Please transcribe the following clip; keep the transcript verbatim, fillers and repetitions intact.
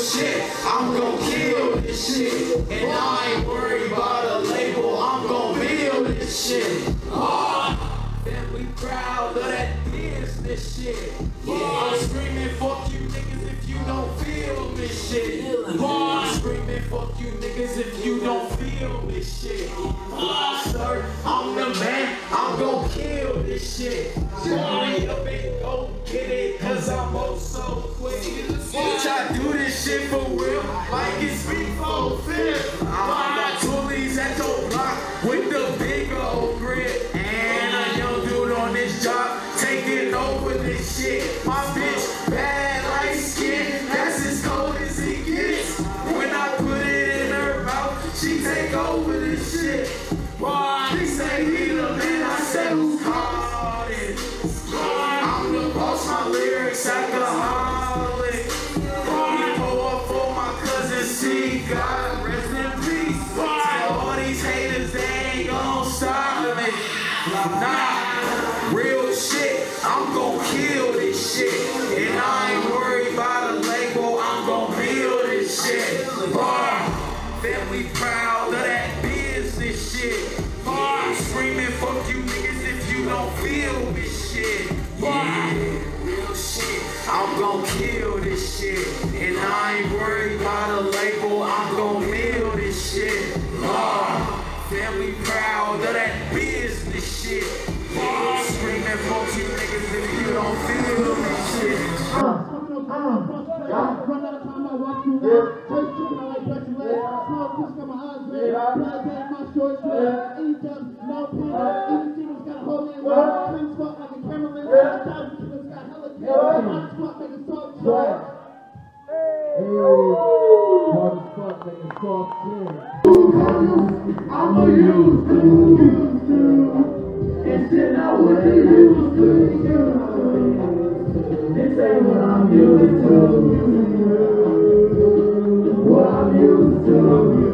shit, I'm gon' kill this shit. And I ain't worried about a label, I'm gon' build this shit. Oh, family proud of that business shit. Yeah, I'm screaming fuck you niggas if you don't feel this shit. Oh, I'm screaming fuck you niggas if you don't feel this shit. FlySir, I'm the man, I'm gon' kill this shit. Hurry up and go get it, cause I'm oh so quick. Bitch, I do this shit for real, like it's me for fifth. I got toolies at your block with the big old grit. And a young dude on this job taking over this shit. My bitch bad like skin, that's as cold as it gets. When I put it in her mouth, she take over this shit. Why? She say he the man, I said who's called it? I'm the boss, my lyrics alcoholic. We pull up for my cousin C, God rest in peace. Tell all these haters they ain't gon' stop me. Nah, real shit, I'm gon' kill this shit. And I ain't worried about a label, I'm gon' build this shit. Bar, family proud of that business shit. Bar, screaming fuck you niggas if you don't feel this shit. Yeah, real shit, I'm gon' kill this shit. And I ain't worried about a label, I'm gon' build this shit. Bar, family proud of that business shit. Bar, screaming fuck you niggas if you don't feel this shit. Run out of time, I watch you laugh. First chicken, I like Dutch legs. Small push, got my eyes red. Black bag, my shorts red. Anytime, no pin. Any demons got a hole in one. Clean spot like a camera lens. A thousand kilos got hella kids. My spot make a soft shot. Hey, hard as fuck, make a soft skin. I'm a used to, used to. And shit, I what they used to. This ain't what I'm used to. What I'm used to.